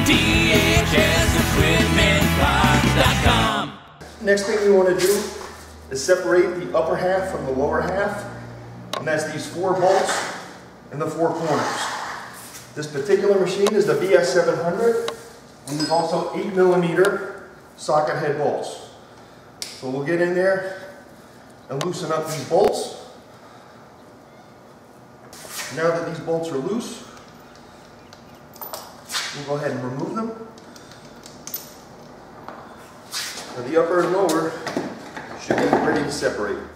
DHSEquipmentParts.com. Next thing you want to do is separate the upper half from the lower half, and that's these 4 bolts in the 4 corners. This particular machine is the BS700, and there's also 8mm socket head bolts. So we'll get in there and loosen up these bolts. Now that these bolts are loose, we'll go ahead and remove them. Now the upper and lower should be ready to separate.